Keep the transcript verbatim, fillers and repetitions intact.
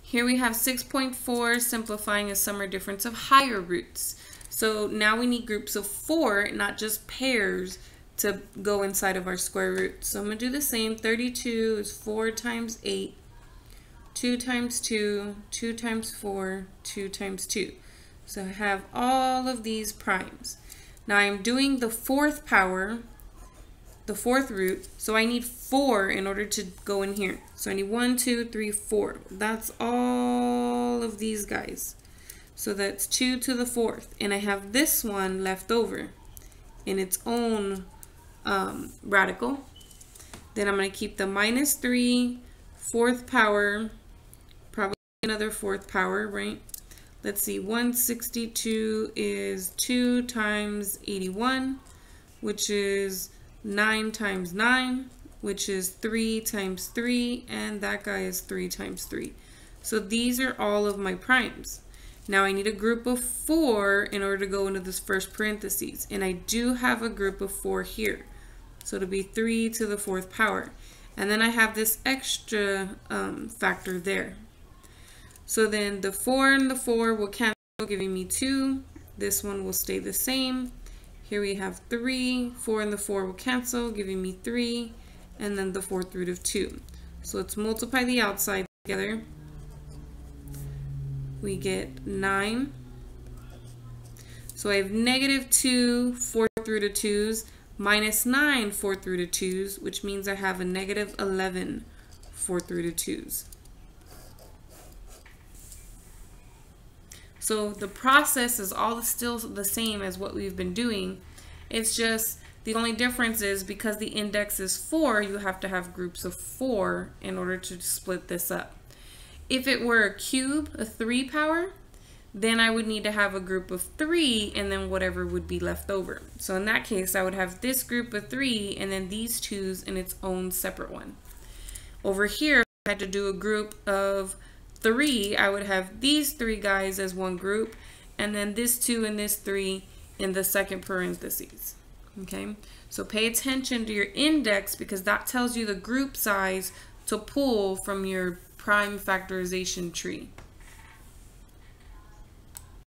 Here we have six point four simplifying a sum or difference of higher roots. So now we need groups of four, not just pairs, to go inside of our square root. So I'm going to do the same. thirty-two is four times eight, two times two, two times four, two times two. So I have all of these primes. Now I'm doing the fourth power, the fourth root, so I need four in order to go in here. So I need one, two, three, four. That's all of these guys. So that's two to the fourth. And I have this one left over in its own um, radical. Then I'm going to keep the minus three, fourth power, probably another fourth power, right? Let's see, one hundred sixty-two is two times eighty-one, which is nine times nine, which is three times three, and that guy is three times three. So these are all of my primes. Now I need a group of four in order to go into this first parentheses, and I do have a group of four here. So it'll be three to the fourth power. And then I have this extra um, factor there. So then the four and the four will cancel, giving me two. This one will stay the same. Here we have three, four and the four will cancel, giving me three, and then the fourth root of two. So let's multiply the outside together. We get nine. So I have negative two, fourth root of twos, minus nine, fourth root of twos, which means I have a negative eleven, fourth root of twos. So the process is all still the same as what we've been doing. It's just the only difference is because the index is four, you have to have groups of four in order to split this up. If it were a cube, a three power, then I would need to have a group of three and then whatever would be left over. So in that case, I would have this group of three and then these twos in its own separate one. Over here, if I had to do a group of three, I would have these three guys as one group and then this two and this three in the second parentheses. Okay, so pay attention to your index because that tells you the group size to pull from your prime factorization tree.